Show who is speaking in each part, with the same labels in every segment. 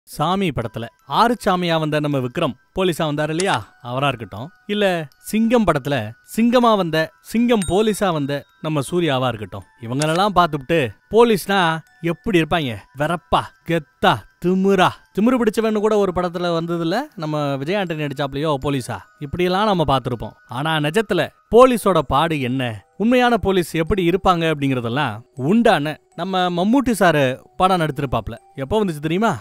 Speaker 1: சாமி படத்துல ஆறுசாமியா வந்த நம்ம விக்ரம் போலீஸா வந்தாரு இல்லையா, அவரா இருக்கட்டும், இல்ல சிங்கம் படத்துல சிங்கமா வந்த சிங்கம் போலீஸா வந்த நம்ம சூர்யாவா இருக்கட்டும், இவங்களெல்லாம் பார்த்துட்டு போலீஸ்னா எப்படி இருப்பாங்க, வெறப்பா கெத்தா திமிரு பிடிச்சவன்னு கூட ஒரு படத்துல வந்ததுல நம்ம விஜய் ஆண்டனி நடிச்சாப்லயோ போலீஸா, இப்படியெல்லாம் நம்ம பார்த்திருப்போம். ஆனா நிஜத்துல போலீஸோட பாடு என்ன, உண்மையான போலீஸ் எப்படி இருப்பாங்க அப்படிங்கறதெல்லாம் உண்டான நம்ம மம்மூட்டி சாரு படம் நடித்திருப்பாப்ல. எப்போ வந்துச்சு தெரியுமா?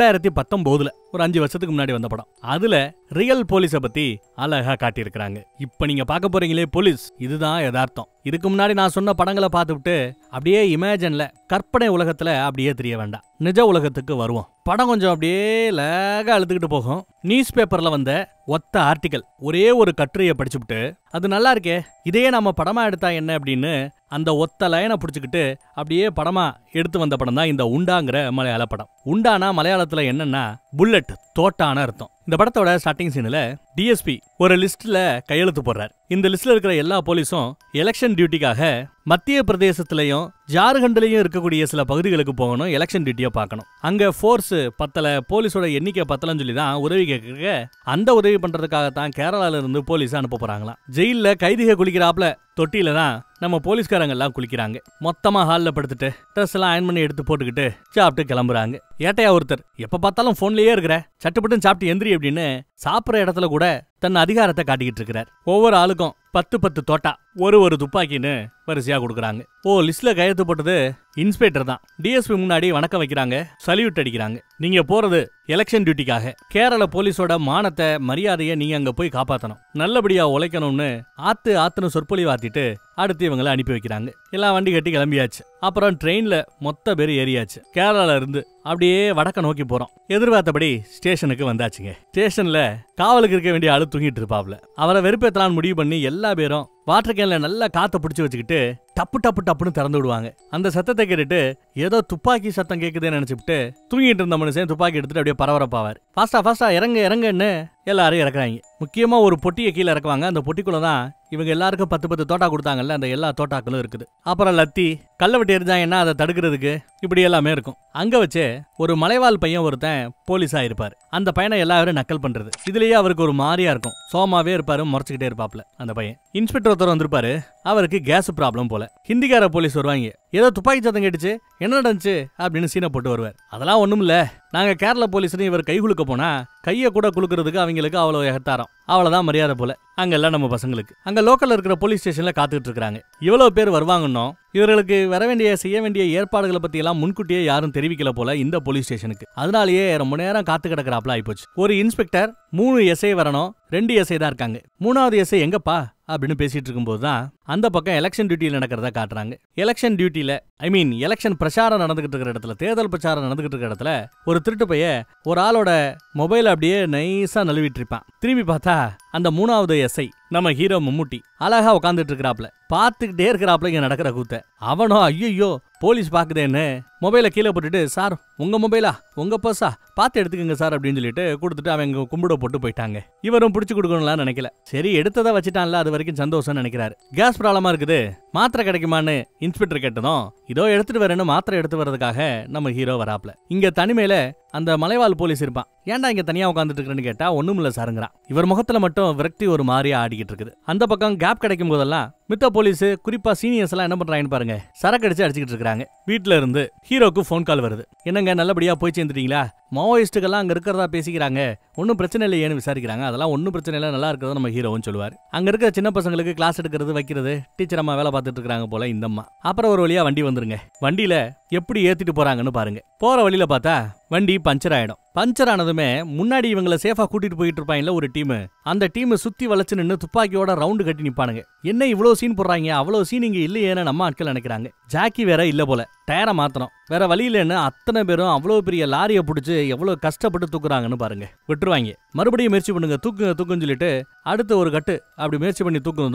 Speaker 1: 2019 ஒரு 5 வருஷத்துக்கு முன்னாடி வந்த படம். அதுல ரியல் போலீஸ பத்தி அழகா காட்டியிருக்கிறாங்க. இப்ப நீங்க பார்க்க போறீங்களே போலீஸ், இதுதான் யதார்த்தம். இதுக்கு முன்னாடி நான் சொன்ன படங்களை பார்த்துட்டு அப்படியே இமேஜின்ல கற்பனை உலகத்துல அப்படியே தெரிய வேண்டாம், நிஜ உலகத்துக்கு வருவோம். படம் கொஞ்சம் அப்படியே லேகா அழுத்துக்கிட்டு போகும். நியூஸ் பேப்பர்ல வந்த ஒத்த ஆர்டிக்கல், ஒரே ஒரு கட்டுரையை படிச்சுட்டு அது நல்லா இருக்கே, இதையே நம்ம படமா எடுத்தா என்ன அப்படின்னு அந்த ஒத்த லைனை பிடிச்சுக்கிட்டு அப்படியே படமா எடுத்து வந்த படம் தான் இந்த உண்டாங்கிற மலையாள படம். உண்டானா மலையாளத்துல என்னன்னா புல்லட், தோட்டான அர்த்தம். இந்த படத்தோட ஸ்டார்டிங் சீன்ல டிஎஸ்பி ஒரு லிஸ்ட்ல கையெழுத்து போடுறாரு. இந்த லிஸ்ட்ல இருக்கிற எல்லா போலீஸும் எலெக்ஷன் டியூட்டிக்காக மத்திய பிரதேசத்திலையும் ஜார்க்கண்ட்லயும் இருக்கக்கூடிய சில பகுதிகளுக்கு போகணும், எலெக்ஷன் டியூட்டியை பார்க்கணும். அங்க ஃபோர்ஸ் பத்தல, போலீஸோட எண்ணிக்கை பத்தலன்னு சொல்லி தான் உதவி கேட்க, அந்த உதவி பண்றதுக்காகத்தான் கேரளால இருந்து போலீஸ் அனுப்ப போறாங்களாம். ஜெயில கைதிக குளிக்கிறாப்ல தொட்டியில தான் நம்ம போலீஸ்காரங்க எல்லாம் குளிக்கிறாங்க. மொத்தமா ஹால்ல படுத்துட்டு ட்ரெஸ் எல்லாம் அயன் பண்ணி எடுத்து போட்டுக்கிட்டு சாப்பிட்டு கிளம்புறாங்க. ஏட்டையா ஒருத்தர் எப்ப பார்த்தாலும் போன்லயே இருக்கிற, சட்டுப்பட்டு சாப்பிட்டு எந்திரி அப்படின்னு சாப்பிட்ற இடத்துல கூட தன் அதிகாரத்தை காட்டிக்கிட்டு இருக்கிறார். ஒவ்வொரு ஆளுக்கும் 10 தோட்டா, ஒரு துப்பாக்கின்னு வரிசையா கொடுக்குறாங்க. லிஸ்ட்ல கையெழுத்து போட்டது இன்ஸ்பெக்டர் தான். டிஎஸ்பி முன்னாடி வணக்கம் வைக்கிறாங்க, சல்யூட் அடிக்கிறாங்க. நீங்க போறது எலெக்ஷன் டியூட்டிக்காக, கேரள போலீஸோட மானத்தை மரியாதையை நீங்க அங்க போய் காப்பாத்தணும், நல்லபடியா உழைக்கணும்னு ஆத்துன்னு சொற்பொழி வாத்திட்டு அடுத்து இவங்களை அனுப்பி வைக்கிறாங்க. எல்லாம் வண்டி கட்டி கிளம்பியாச்சு. அப்புறம் ட்ரெயின்ல மொத்த பேர் ஏறியாச்சு. கேரளால இருந்து அப்படியே வடக்க நோக்கி போறோம். எதிர்பார்த்தபடி ஸ்டேஷனுக்கு வந்தாச்சுங்க. ஸ்டேஷன்ல காவலுக்கு இருக்க வேண்டிய ஆளு தூங்கிட்டு இருப்பாப்ல. அவரை வெறுப்பேத்தலான்னு முடிவு பண்ணி எல்லா பேரும் வாட்டர் கேன்ல நல்லா காத்த பிடிச்சு வச்சுக்கிட்டு டப்புன்னு திறந்து விடுவாங்க. அந்த சத்தத்தை கேட்டுட்டு ஏதோ துப்பாக்கி சத்தம் கேக்குதுன்னு நினைச்சுட்டு தூங்கிட்டு இருந்த மனுஷன் துப்பாக்கி எடுத்துட்டு அப்படியே பரபரப்பாவார். ஃபாஸ்டா இறங்குன்னு எல்லாரும் இறக்குறாங்க. முக்கியமா ஒரு பொட்டியை கீழே இறக்குவாங்க. அந்த பொட்டிக்குள்ளதான் இவங்க எல்லாருக்கும் 10 தோட்டா கொடுத்தாங்கல்ல, அந்த எல்லா தோட்டாக்களும் இருக்குது. அப்புறம் லத்தி கல்ல வெட்டி எரிஞ்சாங்கன்னா அதை தடுக்கிறதுக்கு இப்படி எல்லாமே இருக்கும். அங்க வச்சு ஒரு மலைவாழ் பையன் ஒருத்தன் போலீஸா இருப்பாரு. அந்த பையனை எல்லாரும் நக்கல் பண்றது, இதுலயே அவருக்கு ஒரு மாதிரியா இருக்கும். சோமாவே இருப்பாரு, முறைச்சுக்கிட்டே இருப்பாப்ல அந்த பையன். இன்ஸ்பெக்டர் ஒருத்தர் வந்திருப்பாரு, அவருக்கு கேஸ் ப்ராப்ளம் போல. ஹிந்திக்கார போலீஸ் வருவாங்க, ஏதோ துப்பாக்கி சத்தம் கேட்டுச்சு, என்ன நடந்துச்சு அப்படின்னு சீனை போட்டு வருவார். அதெல்லாம் ஒண்ணும் இல்ல, நாங்க கேரள போலீஸ்னு இவர் கை குலுக்க போனா கையை கூட குலுக்கிறதுக்கு அவங்களுக்கு அவ்வளவு எகத்தாரம், அவ்வளவுதான் மரியாதை போல. அங்கெல்லாம் நம்ம பசங்களுக்கு அங்க லோக்கல்ல இருக்கிற போலீஸ் ஸ்டேஷன்ல காத்துக்கிட்டு இருக்காங்க. இவ்வளவு பேர் வருவாங்கன்னோ இவர்களுக்கு வர வேண்டிய செய்ய வேண்டிய ஏற்பாடுகளை பத்தி எல்லாம் முன்கூட்டியே யாரும் தெரிவிக்கல போல இந்த போலீஸ் ஸ்டேஷனுக்கு. அதனாலேயே ரொம்ப நேரம் காத்து கிடக்கிறாப்ல ஆயிப்போச்சு. ஒரு இன்ஸ்பெக்டர் 3 எஸ்ஐ வரணும், 2 எஸ்ஐ தான் இருக்காங்க. 3வது எஸ்ஐ எங்கப்பா அப்படின்னு பேசிட்டு இருக்கும்போது தான் அந்த பக்கம் எலெக்ஷன் டியூட்டியில நடக்கிறத காட்டுறாங்க. எலெக்ஷன் டியூட்டியில எலெக்ஷன் பிரச்சாரம் நடந்துகிட்டு இருக்கிற இடத்துல, தேர்தல் பிரச்சாரம் நடந்துகிட்டு இருக்கிற இடத்துல ஒரு திருட்டு பைய ஒரு ஆளோட மொபைல் அப்படியே நைஸா நழுவிட்டு இருப்பான். திரும்பி பார்த்தா அந்த 3வது எஸ்ஐ நம்ம ஹீரோ மம்மூட்டி அழகா உட்காந்துட்டு இருக்கிறாப்ல. பார்த்துக்கிட்டே இருக்கிறாப்ல இங்க நடக்கிற கூத்த. அவனோ ஐயோ போலீஸ் பாக்குதேன்னு மொபைலை கீழே போட்டுட்டு, சார் உங்க மொபைலா, உங்க பர்ஸா, பார்த்து எடுத்துக்கங்க சார் அப்படின்னு சொல்லிட்டு கொடுத்துட்டு அவங்க கும்பிட போட்டு போயிட்டாங்க. இவரும் பிடிச்சு கொடுக்கணும்லாம் நினைக்கல. சரி எடுத்ததை வச்சுட்டான்ல, அது வரைக்கும் சந்தோஷம் நினைக்கிறாரு. கேஸ் ப்ராப்ளமா இருக்குது, மாத்திரை கிடைக்குமான்னு இன்ஸ்பெக்டர் கேட்டதும் இதோ எடுத்துட்டு வரேன்னு மாத்திரை எடுத்து வர்றதுக்காக நம்ம ஹீரோ வராப்ல. இங்க தனிமையில அந்த மலைவாழ் போலீஸ் இருப்பான். ஏன்டா இங்க தனியா உட்காந்துட்டு இருக்கேன்னு கேட்டா ஒண்ணும் இல்ல சாருங்கிறான். இவர் முகத்துல மட்டும் விரக்தி ஒரு மாதிரியா ஆடிக்கிட்டு இருக்குது. அந்த பக்கம் கேப் கிடைக்கும் போதெல்லாம் மித்த போலீஸ், குறிப்பா சீனியர்ஸ் எல்லாம் என்ன பண்றாங்கன்னு பாருங்க, சரக்கு அடிச்சு அடிச்சுக்கிட்டு இருக்காங்க. வீட்டுல இருந்து ஹீரோக்கு போன் கால் வருது. என்னங்க நல்லபடியா போய் சேர்ந்துட்டீங்களா, மாவோயிஸ்டுகள்லாம் அங்க இருக்கிறதா பேசிக்கிறாங்க, ஒன்னும் பிரச்சனை இல்லையேன்னு விசாரிக்கிறாங்க. அதெல்லாம் ஒன்னும் பிரச்சனை இல்லை, நல்லா இருக்கிறத நம்ம ஹீரோன்னு சொல்லுவார். அங்க இருக்கிற சின்ன பசங்களுக்கு கிளாஸ் எடுக்கிறது வைக்கிறது டீச்சர் அம்மா வேலை பார்த்துட்டு இருக்காங்க போல இந்த அம்மா. அப்புறம் ஒரு வழியா வண்டி வந்துருங்க. வண்டியில எப்படி ஏத்திட்டு போறாங்கன்னு பாருங்க. போற வழியில பார்த்தா வண்டி பஞ்சர் ஆயிடும். பஞ்சர் ஆனதுமே முன்னாடி இவங்களை சேஃபா கூட்டிட்டு போயிட்டு இருப்பாங்கல்ல ஒரு டீம், அந்த டீம் சுத்தி வளைச்சு நின்று துப்பாக்கியோட ரவுண்டு கட்டி நிப்பானுங்க. என்ன இவ்வளவு சீன் போடுறாங்க, அவ்வளவு சீன் இங்க இல்லையேன்னு நம்ம ஆட்கள் நினைக்கிறாங்க. ஜாக்கி வேற இல்ல போல, டயரை மாத்தணும், வேற வழி இல்லைன்னு அத்தனை பேரும் அவ்வளவு பெரிய லாரியை பிடிச்சு எவ்வளவு கஷ்டப்பட்டு தூக்குறாங்கன்னு பாருங்க. விட்டுருவாங்க. மறுபடியும் முயற்சி பண்ணுங்க, தூக்குன்னு சொல்லிட்டு அடுத்த ஒரு கட்டு அப்படி முயற்சி பண்ணி தூக்குனதும்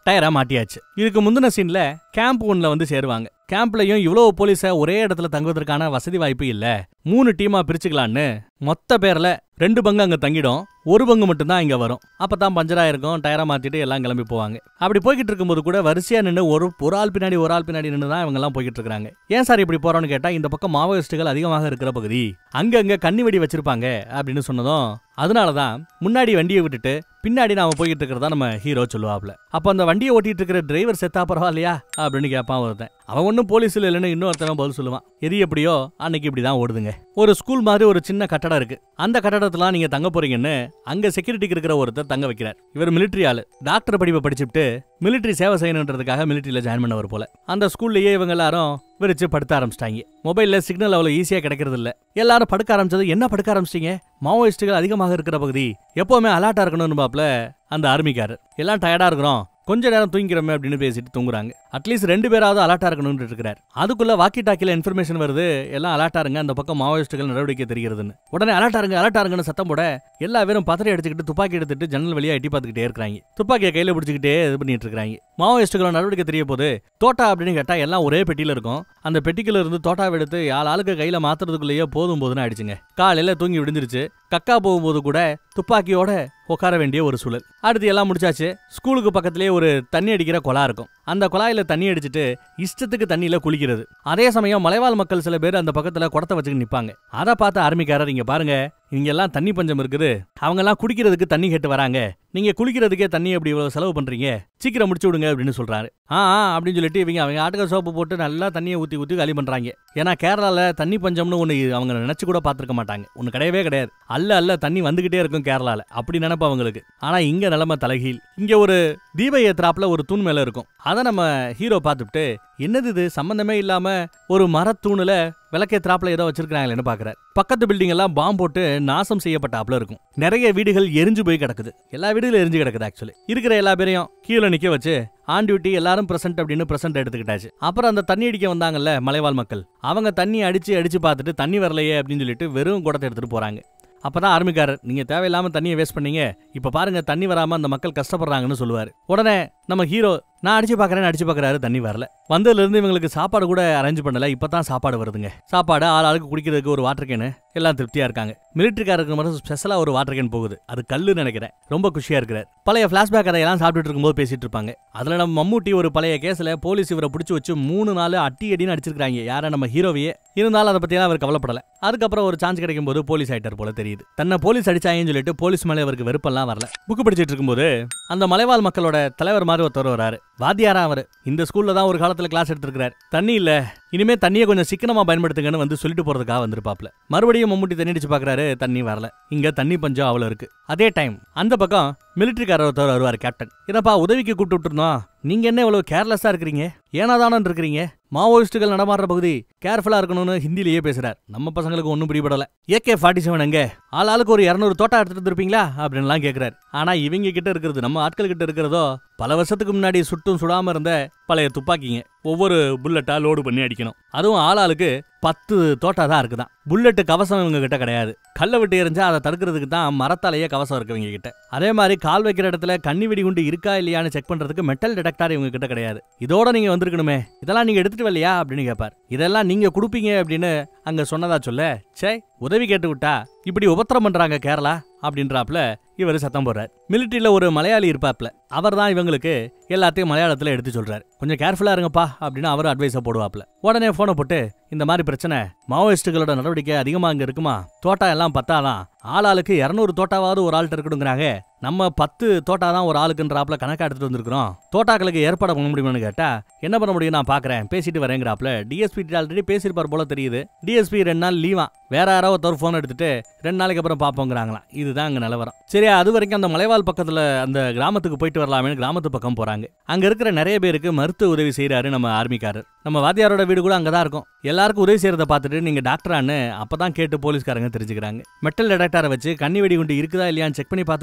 Speaker 1: டயரா மாட்டியாச்சு. இதுக்கு முந்தின சீன்ல கேம்ப் ஒன்ல வந்து சேருவாங்க. கேம்ப்லயும் இவ்வளவு போலீஸ ஒரே இடத்துல தங்குவதற்கான வசதி வாய்ப்பு இல்ல, 3 டீமா பிரிச்சுக்கலான்னு மொத்த பேர்ல 2 பங்கு அங்க தங்கிடும், 1 பங்கு மட்டும் தான் இங்க வரும். அப்பதான் பஞ்சரா இருக்கும், டயரா மாத்திட்டு எல்லாம் கிளம்பி போவாங்க. அப்படி போய்கிட்டு இருக்கும்போது கூட வரிசையா நின்று ஒரு ஆள் பின்னாடி நின்று தான் இவங்க எல்லாம் போய்கிட்டு இருக்காங்க. ஏன் சார் இப்படி போறோம்னு கேட்டா, இந்த பக்கம் மாவோயிஸ்டுகள் அதிகமாக இருக்கிற பகுதி, அங்க கண்ணி வெடி வச்சிருப்பாங்க அப்படின்னு சொன்னதும், அதனாலதான் முன்னாடி வண்டியை விட்டுட்டு பின்னாடி நாம போய்கிட்டு இருக்கிறதா நம்ம ஹீரோ சொல்லுவாப்ல. அப்ப அந்த வண்டியை ஓட்டிட்டு இருக்கிற டிரைவர் செத்தா பரவாயில்லையா அப்படின்னு கேட்பான் ஒருத்தன். அவன் ஒன்னும் போலீஸ்ல இல்லைன்னு இன்னொருத்தவன் பதில் சொல்லுவான். எது எப்படியோ அன்னைக்கு இப்படிதான் ஓடுதுங்க. ஒரு ஸ்கூல் மாதிரி ஒரு சின்ன கட்டடம் இருக்கு. அந்த கட்டடத்துல நீங்க தங்க போறீங்கன்னு அங்க செக்யூரிட்டிக்கு இருக்கிற ஒருத்தர் தங்க வைக்கிறார். இவர் மிலிட்டரி ஆளு, டாக்டர் படிப்பை படிச்சுட்டு மிலிட்டரி சேவை செய்யணுன்றதுக்காக மிலிட்டரியில ஜாயின் பண்ணவர் போல. அந்த ஸ்கூல்லயே இவங்க எல்லாரும் விரிச்சு படுத்த ஆரம்பிச்சிட்டாங்க. மொபைல்ல சிக்னல் அவ்வளவு ஈஸியா கிடைக்கிறது இல்ல. எல்லாரும் படுக்க ஆரம்பிச்சது. என்ன படுக்க ஆரம்பிச்சிட்டீங்க? மாவோயிஸ்டுகள் அதிகமாக இருக்கிற பகுதி, எப்பவுமே அலர்ட்டா இருக்கணும்னு பாப்ல அந்த ஆர்மிக்காரர். எல்லாம் டயர்டா இருக்கிறோம், கொஞ்ச நேரம் தூங்கிக்கிறோமே அப்படின்னு பேசிட்டு தூங்குறாங்க. அட்லீஸ்ட் 2 பேராவது அலர்ட்டா இருக்கணும்னு இருக்கிறார். அதுக்குள்ள வாக்கி டாக்கில இன்ஃபர்மேஷன் வருது, எல்லாம் அலர்ட்டா இருங்க, அந்த பக்கம் மாவோயிஸ்டுகள் நடவடிக்கை தெரிகிறதுன்னு. உடனே அலர்ட்டா இருங்கன்னு சத்தம் போட எல்லா பேரும் பத்திரை அடிச்சுக்கிட்டு துப்பாக்கி எடுத்துட்டு ஜன்னல் வழியா எட்டி பார்த்துக்கிட்டே இருக்காங்க. துப்பாக்கியை கையில பிடிச்சிக்கிட்டே இது பண்ணிட்டு இருக்காங்க. மாவோயிஸ்டுகளோட நடவடிக்கை தெரிய போது தோட்டா அப்படின்னு கேட்டா எல்லாம் ஒரே பெட்டியில இருக்கும். அந்த பெட்டிக்குள்ள இருந்து தோட்டாவை எடுத்து ஆளுக்கு கையில மாத்துறதுக்குள்ளேயே போதும்னு ஆயிடுச்சுங்க. காலையில தூங்கி விடிஞ்சிருச்சு. கக்கா போகும்போது கூட துப்பாக்கியோட உட்கார வேண்டிய ஒரு சூழல். அடுத்து எல்லாம் முடிச்சாச்சு. ஸ்கூலுக்கு பக்கத்திலேயே ஒரு தண்ணி அடிக்கிற குழா இருக்கும். அந்த குழாயில தண்ணி அடிச்சுட்டு இஷ்டத்துக்கு தண்ணியில குளிக்கிறது. அதே சமயம் மலைவாழ் மக்கள் சில பேர் அந்த பக்கத்துல குடத்தை வச்சுட்டு நிப்பாங்க. அதை பார்த்த ஆர்மிக்காரர், இங்க பாருங்க, இங்க எல்லாம் தண்ணி பஞ்சம் இருக்குது, அவங்க எல்லாம் குடிக்கிறதுக்கு தண்ணி கேட்டு வராங்க, நீங்க குளிக்கிறதுக்கே தண்ணி எப்படி இவ்வளவு செலவு பண்றீங்க, சீக்கிரம் முடிச்சு விடுங்க அப்படின்னு சொல்றாரு. அப்படின்னு சொல்லிட்டு அவங்க ஆட்டுக்க சோப்பு போட்டு நல்லா தண்ணியை ஊத்தி காலி பண்றாங்க. ஏன்னா கேரளால தண்ணி பஞ்சம்னு ஒண்ணு அவங்க நினைச்சு கூட பாத்துருக்க மாட்டாங்க. ஒண்ணு கிடையவே கிடையாது. அல்ல தண்ணி வந்துகிட்டே இருக்கும் கேரளால, அப்படி நினைப்பா அவங்களுக்கு. ஆனா இங்க நிலைமை தலைகீழ். இங்க ஒரு தீப ஏத்ராப்ல ஒரு தூண் மேல இருக்கும். அதை நம்ம ஹீரோ பார்த்துட்டு, என்னது இது சம்பந்தமே இல்லாம ஒரு மரத்தூணுல விளக்கேத்ராப்ல ஏதோ வச்சிருக்காங்களேன்னு பாக்குறாரு. பக்கத்து பில்டிங் எல்லாம் பாம்பு போட்டு நாசம் செய்யப்பட்டாப்ல இருக்கும். நிறைய வீடுகள் எரிஞ்சு போய் கிடக்குது. எல்லா வீடுகளும் எரிஞ்சு கிடக்குது. ஆக்சுவலி இருக்கிற எல்லா பேரையும் கீழே நிக்க வச்சு ஆன் டியூட்டி எல்லாரும் பிரசன்ட் அப்படின்னு பிரசன்ட் எடுத்துக்கிட்டாச்சு. அப்புறம் அந்த தண்ணி அடிக்க வந்தாங்கல்ல மலைவாழ் மக்கள், அவங்க தண்ணி அடிச்சு பார்த்துட்டு தண்ணி வரலையே அப்படின்னு சொல்லிட்டு வெறும் குடத்தை எடுத்துட்டு போறாங்க. அப்பதான் ஆர்மிக்காரர், நீங்க தேவையில்லாம தண்ணியை வேஸ்ட் பண்ணீங்க, இப்ப பாருங்க தண்ணி வராம அந்த மக்கள் கஷ்டப்படுறாங்கன்னு சொல்லுவாரு. உடனே நம்ம ஹீரோ, நான் அடிச்சு பாக்குறாரு, தண்ணி வரல. வந்ததுல இருந்து இவங்களுக்கு சாப்பாடு கூட அரேஞ்ச் பண்ணல, இப்பதான் சாப்பாடு வருதுங்க. சாப்பாடு ஆளுக்கு குடிக்கிறதுக்கு ஒரு வாட்டர் கேனு, எல்லாம் திருப்தியா இருக்காங்க. மிலிட்டரிக்காரருக்கு மட்டும் ஸ்பெஷலா ஒரு வாட்டர் கேன் போகுது, அது கல்லு நினைக்கிறேன். ரொம்ப குஷியா இருக்கிறார். பழைய பிளாஷ்பேக் கதையெல்லாம் சாப்பிட்டுட்டு இருக்கும்போது பேசிட்டு இருப்பாங்க. அதுல நம்ம மம்மூட்டி ஒரு பழைய கேஸ்ல போலீஸ் இவரை பிடிச்சி வச்சு 3 நாள் அடின்னு அடிச்சிருக்காங்க. யார நம்ம ஹீரோவையே. இருந்தாலும் அதை பத்தி அவர் கவலைப்படல. அதுக்கப்புறம் ஒரு சான்ஸ் கிடைக்கும் போது போலீஸ் ஆயிட்டார் போல தெரியுது. தன்னை போலீஸ் அடிச்சாங்கன்னு சொல்லிட்டு போலீஸ் மேலே அவருக்கு வெறுப்பெல்லாம் வரல. புக்கு படிச்சிட்டு இருக்கும்போது அந்த மலைவாழ் மக்களோட தலைவர் மாதிரி ஒருத்தர் வராரு. வாத்தியாரா அவரு. இந்த ஸ்கூல்ல தான் ஒரு காலத்துல கிளாஸ் எடுத்திருக்காரு. தண்ணி இல்ல, இனிமே தண்ணியை கொஞ்சம் சிக்கனமா பயன்படுத்துங்கன்னு வந்து சொல்லிட்டு போறதுக்காக வந்திருப்பாப்ல. மறுபடியும் மம்முட்டி தண்ணி அடிச்சு பாக்குறாரு, தண்ணி வரல. இங்க தண்ணி பஞ்சம் அவ்வளவு இருக்கு. அதே டைம் அந்த பக்கம் மிலிட்டரிக்காரர் ஒருத்தர் வருவார். கேப்டன், என்னப்பா உதவிக்கு கூப்பிட்டு விட்டுருந்தோம், நீங்க என்ன இவ்வளவு கேர்லெஸ்ஸா இருக்கிறீங்க, ஏனாதானு இருக்கிறீங்க, மாவோயிஸ்டுகள் நடமாடுற பகுதி, கேர்ஃபுல்லா இருக்கணும்னு ஹிந்திலேயே பேசுறார். நம்ம பசங்களுக்கு ஒன்னும் பிடிபடல. AK-47 எங்க, ஆளுக்கு ஒரு 200 தோட்டா எடுத்துட்டு இருப்பீங்களா அப்படின்லாம் கேட்கிறாரு. ஆனா இவங்க கிட்ட இருக்கிறது, நம்ம ஆட்கள் கிட்ட இருக்கிறதோ பல வருஷத்துக்கு முன்னாடி சுட்டும் சுடாம இருந்த பழைய துப்பாக்கிங்க. ஒவ்வொரு புல்லட்டா லோடு பண்ணி அடிக்கணும். அதுவும் ஆளாளுக்கு 10 தோட்டா தான் இருக்குதான். புல்லட்டு கவசம் இவங்க கிட்ட கிடையாது. கல்லை விட்டு எரிஞ்சா அதை தடுக்கிறதுக்கு தான் மரத்தாலேயே கவசம் இருக்கு இவங்க கிட்ட. அதே மாதிரி கால் வைக்கிற இடத்துல கண்ணி வெடி குண்டு இருக்கா இல்லையான்னு செக் பண்றதுக்கு மெட்டல் டிடெக்டர் இவங்க கிட்ட கிடையாது. இதோட நீங்க வந்திருக்கணுமே, இதெல்லாம் நீங்க எடுத்துட்டு வரலையா அப்படின்னு கேட்பார். இதெல்லாம் நீங்க கொடுப்பீங்க அப்படின்னு அங்க சொன்னதா சொல்ல, சே உதவி கேட்டு விட்டா இப்படி உபத்திரம் பண்றாங்க கேரளா அப்படின்றாப்ல இவர் சத்தம் போடுறார். மிலிட்டரியில ஒரு மலையாளி இருப்பாப்ல, அவர் தான் இவங்களுக்கு எல்லாத்தையும் மலையாளத்துல எடுத்து சொல்றாரு. கொஞ்சம் கேர்ஃபுல்லா இருங்கப்பா அப்படின்னு அவர் அட்வைஸ போடுவாப்ல. உடனே போனை போட்டு, இந்த மாதிரி பிரச்சனை, மாவோயிஸ்டுகளோட நடவடிக்கை அதிகமா இங்க இருக்குமா, தோட்டா எல்லாம் பத்தாதான், ஆளாளுக்கு 200 தோட்டாவது ஒரு ஆள்கிட்ட இருக்கணுங்கிறாங்க, நம்ம 10 தோட்டா தான் ஒரு ஆளுக்குன்றாப்ல கணக்கா எடுத்துட்டு வந்திருக்கிறோம், தோட்டாக்களுக்கு ஏற்பாடு பண்ண முடியுமான்னு கேட்டா, என்ன பண்ண முடியும் நான் பாக்குறேன் பேசிட்டு வரேங்கிறாப்ல. டிஎஸ்பி ஆல்ரெடி பேசியிருப்பார் போல தெரியுது. டிஎஸ்பி 2 நாள் லீவா, வேற யாரோ ஒருத்தர் போன் எடுத்துட்டு 2 நாளைக்கு அப்புறம் பாப்போங்கிறாங்களாம். இதுதான் அங்க நிலவரம். சரி, அது வரைக்கும் அந்த மலைவாழ் பக்கத்துல அந்த கிராமத்துக்கு போயிட்டு வரலாமே கிராமத்து பக்கம் போறாங்க. அங்க இருக்கிற நிறைய பேருக்கு மருத்துவ உதவி செய்யறாரு நம்ம ஆர்மிக்காரர். நம்ம வாத்தியாரோட வீடு கூட அங்கதான் இருக்கும். எல்லாருக்கும் உதவி செய்யறத பார்த்துட்டு நீங்க டாக்டரான்னு அப்பதான் கேட்டு போலீஸ்காரங்க தெரிஞ்சுக்கிறாங்க. மெட்டல் டிடெக்டரை வச்சு கண்ணி வெடி குண்டு இருக்குதா இல்லையான்னு செக் பண்ணி பார்த்துக்கிட்டே தான்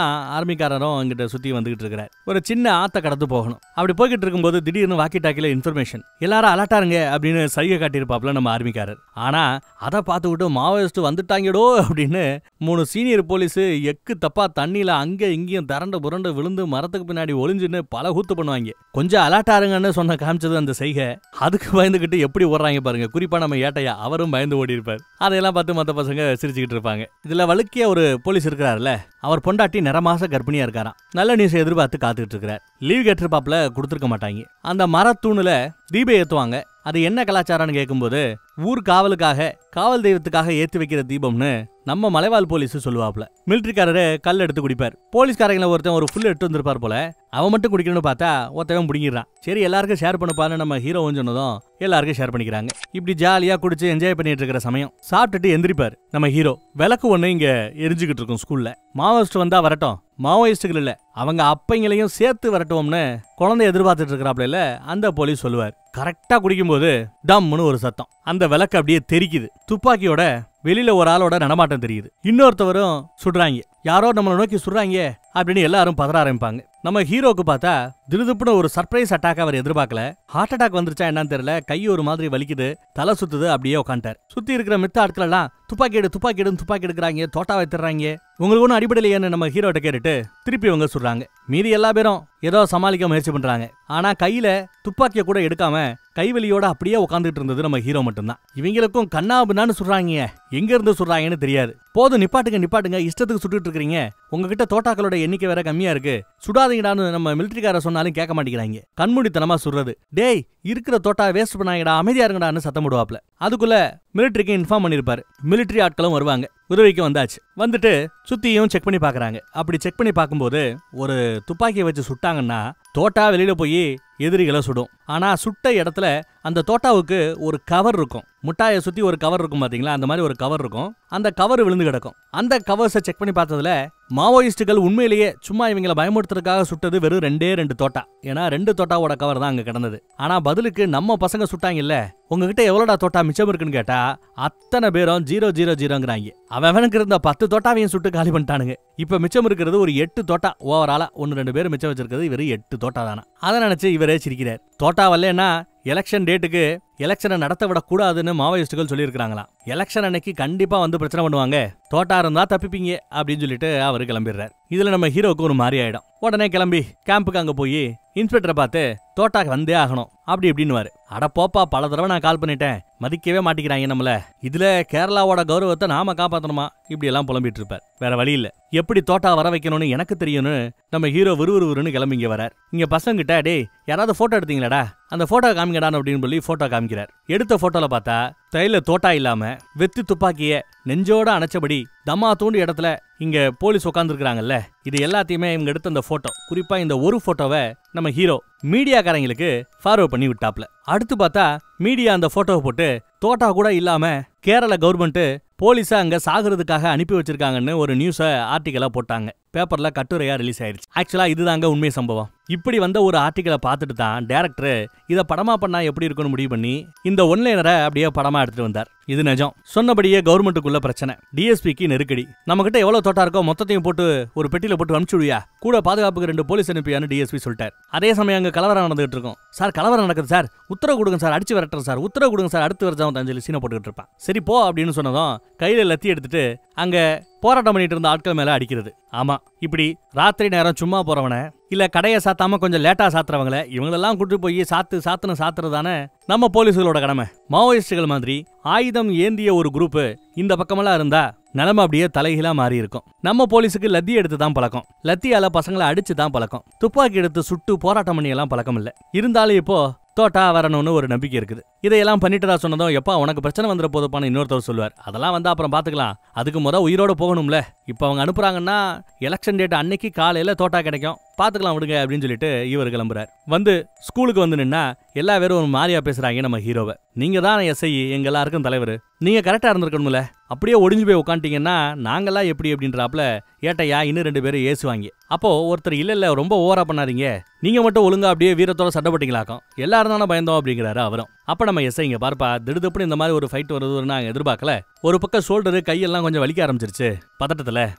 Speaker 1: தான் ஆர்மிக்காரரும் அங்கிட்ட சுத்தி வந்துகிட்டு இருக்கிறார். ஒரு சின்ன ஆத்த கடந்து போகணும். அப்படி போய்கிட்டு இருக்கும்போது திடீர்னு வாக்கி டாக்கில இன்ஃபர்மேஷன், எல்லாரும் அலட்டாருங்க அப்படின்னு சைகை காட்டியிருப்பாப்ல நம்ம ஆர்மிக்காரர். ஆனா அதை பார்த்துக்கிட்டு மாவோயிஸ்ட் வந்துட்டாங்கடோ அப்படின்னு 3 சீனியர் போலீஸ் எக்கு தப்பா தண்ணியில அங்க இங்கேயும் திரண்டு புரண்டு விழுந்து மரத்துக்கு பின்னாடி ஒளிஞ்சுன்னு பல கூத்து பண்ணுவாங்க. கொஞ்சம் அலட்டாருங்கன்னு சொன்ன காமிச்சது அந்த செய்கை. அதுக்கு பயந்துகிட்டு எப்படி ஓடுறாங்க பாருங்க. குறிப்பா நம்ம ஏட்டையா, அவரும் பயந்து ஓடி இருப்பார். அதையெல்லாம் பார்த்து மற்ற பசங்க சிரிச்சுக்கிட்டு இருப்பாங்க. இதுல வழுக்கிய ஒரு போலீஸ் இருக்கிறாருல, அவர் பொண்டாட்டி நிறமாச கர்ப்பிணியா இருக்காராம். நல்ல நியூஸ் எதிர்பார்த்து காத்துக்கிட்டு இருக்கிறார். லீவ் கேட்டிருப்பாப்ல, கொடுத்துருக்க மாட்டாங்க. அந்த மரத்தூணுல தீபம் ஏத்துவாங்க. அது என்ன கலாச்சாரம்னு கேட்கும்போது, ஊர் காவலுக்காக, காவல் தெய்வத்துக்காக ஏத்தி வைக்கிற தீபம்னு நம்ம மலைவாழ் போலீஸ் சொல்லுவாப்ல. மிலிட்டரிக்காரரு கல் எடுத்து குடிப்பார். போலீஸ்காரங்களை ஒருத்தன் ஒரு ஃபுல் எடுத்து வந்திருப்பார் போல, அவன் மட்டும் குடிக்கணும்னு பார்த்தா ஒருத்தவன் முடிங்கிடுறான். சரி எல்லாருக்கும் ஷேர் பண்ணப்பான்னு நம்ம ஹீரோவும் சொன்னதும் எல்லாருக்கும் ஷேர் பண்ணிக்கிறாங்க. இப்படி ஜாலியா குடிச்சு என்ஜாய் பண்ணிட்டு இருக்கிற சமயம் சாப்பிட்டுட்டு எந்திரிப்பார் நம்ம ஹீரோ. விளக்கு ஒண்ணு இங்க எரிஞ்சுக்கிட்டு இருக்கும் ஸ்கூல்ல. மாவோயிஸ்ட் வந்தா வரட்டும், மாவோயிஸ்டுகள் இல்ல அவங்க அப்பைங்களையும் சேர்த்து வரட்டும்னு குழந்தை எதிர்பார்த்துட்டு இருக்கிறாப்ல அந்த போலீஸ் சொல்லுவார். கரெக்டா குடிக்கும்போது டம்னு ஒரு சத்தம். அந்த விளக்கு அப்படியே தெரிக்குது. துப்பாக்கியோட வெளியில ஒரு ஆளோட நடமாட்டம் தெரியுது. இன்னொருத்தவரும் சுடுறாங்க. யாரோ நம்மளை நோக்கி சுடுறாங்க அப்படின்னு எல்லாரும் பதற ஆரம்பிப்பாங்க. நம்ம ஹீரோக்கு பார்த்தா திடுதுப்புன்னு ஒரு சர்ப்ரைஸ் அட்டாக் அவர் எதிர்பார்க்கல. ஹார்ட் அட்டாக் வந்துருச்சா என்னன்னு தெரியல, கை ஒரு மாதிரி வலிக்குது, தலை சுத்துது, அப்படியே உட்காந்துட்டார். சுத்தி இருக்கிற மித்த ஆட்கள் எல்லாம் துப்பாக்கி எடுக்கிறாங்க, தோட்டா வைத்துறாங்க. உங்களுக்கு ஒன்றும் அடிப்படையிலேன்னு நம்ம ஹீரோட்ட கேட்டுட்டு திருப்பி அவங்க சொல்றாங்க. மீதி எல்லா பேரும் ஏதோ சமாளிக்க முயற்சி பண்றாங்க. ஆனா கையில துப்பாக்கிய கூட எடுக்காம கைவலியோட அப்படியே உட்காந்துட்டு இருந்தது நம்ம ஹீரோ மட்டும்தான். இவங்களுக்கும் கண்ணாபுண்ணான்னு சொல்றாங்க, எங்க இருந்து சொல்றாங்கன்னு தெரியாது. போதும் நிப்பாட்டுங்க, இஷ்டத்துக்கு சுட்டுட்டு இருக்கீங்க, உங்ககிட்ட தோட்டாக்களோட எண்ணிக்கை வேற கம்மியா இருக்கு, சுடாதீங்கடான்னு நம்ம மிலிட்டரிக்கார சொன்னாலும் கேட்க மாட்டேங்கிறாங்க. கண்மூடித்தனமா சுடுறது. டேய் இருக்கிற தோட்டா வேஸ்ட் பண்ணாங்கடா, அமைதியா இருங்கடான்னு சத்தம் போடுவாப்ல. அதுக்குள்ள மிலிட்டரிக்கு இன்ஃபார்ம் பண்ணிருப்பாரு. மிலிட்டரி ஆட்களும் வருவாங்க. உதவிக்கு வந்தாச்சு. வந்துட்டு சுத்தியும் செக் பண்ணி பாக்குறாங்க. அப்படி செக் பண்ணி பார்க்கும்போது ஒரு துப்பாக்கியை வச்சு சுட்டாங்கன்னா தோட்டா வெளியில போய் எதிரிகளை சுடும். ஆனா சுட்ட இடத்துல அந்த தோட்டாவுக்கு ஒரு கவர் இருக்கும். முட்டாயை சுத்தி ஒரு கவர் இருக்கும் பாத்தீங்களா, அந்த மாதிரி ஒரு கவர் இருக்கும். அந்த கவர் விழுந்து கிடக்கும். அந்த கவர்ஸை செக் பண்ணி பார்த்ததுல மாவோயிஸ்டுகள் உண்மையிலேயே சும்மா இவங்களை பயமுறுத்துறதுக்காக சுட்டது வெறும் 2 தோட்டா. ஏன்னா 2 தோட்டாவோட கவர் தான் அங்க கிடந்தது. ஆனா பதிலுக்கு நம்ம பசங்க சுட்டாங்க இல்ல, உங்ககிட்ட எவ்வளோடா தோட்டா மிச்சம் இருக்குன்னு கேட்டா அத்தனை பேரும் 000ங்கிறாங்க. அவனுக்கு இருந்த 10 தோட்டாவையும் சுட்டு காலி பண்ணிட்டானுங்க. இப்ப மிச்சம் இருக்கிறது ஒரு 8 தோட்டா. ஓவராலா 1-2 பேர் மிச்சம் வச்சிருக்கிறது இவரு 8 தோட்டா தானா. அதை நினைச்சு இவரே சிரிக்கிறார். தோட்டா வரலன்னா எலெக்ஷன் டேட்டுக்கு எலெக்ஷனை நடத்த விடக்கூடாதுன்னு மாவோயிஸ்டுகள் சொல்லியிருக்காங்களாம். எலெக்ஷன் அன்னைக்கு கண்டிப்பா வந்து பிரச்சனை பண்ணுவாங்க, தோட்டா இருந்தா தப்பிப்பீங்க அப்படின்னு சொல்லிட்டு அவரு கிளம்பிடுறாரு. இதுல நம்ம ஹீரோக்கு ஒரு மாதிரி ஆயிடும். உடனே கிளம்பி கேம்புக்கு அங்க போய் இன்ஸ்பெக்டரை பார்த்து தோட்டா வந்தே ஆகணும் அப்படி இப்படின்னு. அட போப்பா, பல தடவை நான் கால் பண்ணிட்டேன், மதிக்கவே மாட்டிக்கிறாங்க நம்மள, இதுல கேரளாவோட கௌரவத்தை நாம காப்பாத்தணுமா, இப்படி எல்லாம் புலம்பிட்டு இருப்பார். வேற வழி இல்ல, எப்படி தோட்டா வர வைக்கணும்னு எனக்கு தெரியும்னு நம்ம ஹீரோ விறுவிறுன்னு கிளம்பி இங்க வரார். இங்க பசங்க கிட்ட டேய் யாராவது போட்டோ எடுத்தீங்களாடா, அந்த போட்டோ காமிங்கடான்னு அப்படின்னு சொல்லி போட்டோ காமிக்கிறார். எடுத்த போட்டோல பார்த்தா தையில தோட்டா இல்லாம வெத்து துப்பாக்கிய நெஞ்சோட அணைச்சபடி தம்மா தூண்டு இடத்துல இங்க போலீஸ் உட்காந்துருக்காங்கல்ல, இது எல்லாத்தையுமே இவங்க எடுத்த அந்த போட்டோ, குறிப்பா இந்த ஒரு போட்டோவை நம்ம ஹீரோ மீடியாக்காரங்களுக்கு ஃபார்வர்ட் பண்ணி விட்டாப்ல. அடுத்து பார்த்தா மீடியா அந்த போட்டோவை போட்டு தோட்டா கூட இல்லாம கேரள கவர்மெண்ட் போலீஸை அங்க சாகிறதுக்காக அனுப்பி வச்சிருக்காங்கன்னு ஒரு நியூஸை ஆர்டிக்கலா போட்டாங்க. பேப்பர்ல கட்டுரையா ரிலீஸ் ஆயிருச்சு. ஆக்சுவலா இதுதாங்க உண்மை சம்பவம். இப்படி வந்த ஒரு ஆர்டிக்கலை பார்த்துட்டு தான் டைரக்டர் இதை படமா பண்ணா எப்படி இருக்குன்னு முடிவு பண்ணி இந்த ஒன்லைனரை அப்படியே படமா எடுத்துட்டு வந்தார். இது நிஜம். சொன்னபடியே கவர்மெண்ட்டுக்குள்ள பிரச்சனை, டிஎஸ்பிக்கு நெருக்கடி. நம்ம கிட்ட எவ்வளவு தோட்டா இருக்கோ மொத்தத்தையும் போட்டு ஒரு பெட்டியில போட்டு அனுப்பிச்சுடுவியா, கூட பாதுகாப்புக்கு 2 போலீஸ் அனுப்பியான்னு டிஎஸ்பி சொல்லிட்டார். அதே சமயம் அங்க கலவரம் நடந்துட்டு இருக்கும். சார் கலவரம் நடக்குது சார், உத்தரவு கொடுங்க சார், அடிச்சு விரட்டுறேன் சார், உத்தரவு கொடுங்க சார், அடுத்து வருஷம் 5 சீனை போட்டுக்கிட்டு இருப்பான். சரி போ அப்படின்னு சொன்னதும் கையில லத்தி எடுத்துட்டு அங்க போராட்டம் பண்ணிட்டு இருந்த ஆட்கள் மேல அடிக்கிறது. ஆமா, இப்படி ராத்திரி நேரம் சும்மா போறவன இல்ல கடையை சாத்தாம கொஞ்சம் லேட்டா சாத்துறவங்கள இவங்களெல்லாம் கூட்டு போய் சாத்துறதானே நம்ம போலீஸ்களோட கடமை. மாவோயிஸ்டுகள் மாதிரி ஆயுதம் ஏந்திய ஒரு குரூப் இந்த பக்கமெல்லாம் இருந்தா நிலைமை அப்படியே தலைகீழா மாறி இருக்கும். நம்ம போலீஸுக்கு லத்தி எடுத்து தான் பழக்கம், லத்தியால பசங்களை அடிச்சு தான் பழக்கம், துப்பாக்கி எடுத்து சுட்டு போராட்டம் பண்ணி எல்லாம் பழக்கம் இல்ல. இருந்தாலும் இப்போ தோட்டா வரணும்னு ஒரு நம்பிக்கை இருக்குது. இதையெல்லாம் பண்ணிட்டுதா சொன்னதும் எப்பா உனக்கு பிரச்சனை வந்துட போதுப்பான்னு இன்னொருத்தர் சொல்லுவார். அதெல்லாம் வந்து அப்புறம் பாத்துக்கலாம், அதுக்கு உயிரோட போகணும்ல. இப்ப அவங்க அனுப்புறாங்கன்னா எலெக்ஷன் டேட் அன்னைக்கு காலையில தோட்டா கிடைக்கும், பாத்துக்கலாம் விடுங்க அப்படின்னு சொல்லிட்டு இவர் கிளம்புறார். வந்து ஸ்கூலுக்கு வந்து நின்னா எல்லா பேரும் ஒரு மாதிரியா பேசுறாங்க நம்ம ஹீரோவை. நீங்க தான் எஸ்ஐ, எங்க எல்லாருக்கும் தலைவர், நீங்க கரெக்டா இருந்திருக்கணும்ல, அப்படியே ஒடிஞ்சு போய் உட்காந்துட்டீங்கன்னா நாங்கெல்லாம் எப்படி அப்படின்றாப்ல ஏட்டையா இன்னும் 2 பேரும் ஏசுவாங்க. அப்போ ஒருத்தர் இல்ல ரொம்ப ஓவரா பண்ணாதீங்க, நீங்க மட்டும் ஒழுங்கா அப்படியே வீரத்தோட சட்டப்பட்டீங்களாக்கும், எல்லாரும் தானே பயந்தோம் அப்படிங்கிறாரு அவரும். அப்ப நம்ம எஸ்ஐங்க பாருப்பா, திடுதுப்புன்னு இந்த மாதிரி ஒரு ஃபைட் வருதுன்னு நாங்க எதிர்பார்க்கல, ஒரு பக்கம் ஷோல்டரு கையெல்லாம் கொஞ்சம் வலிக்க ஆரம்பிச்சிருச்சு, பதட்டத்துல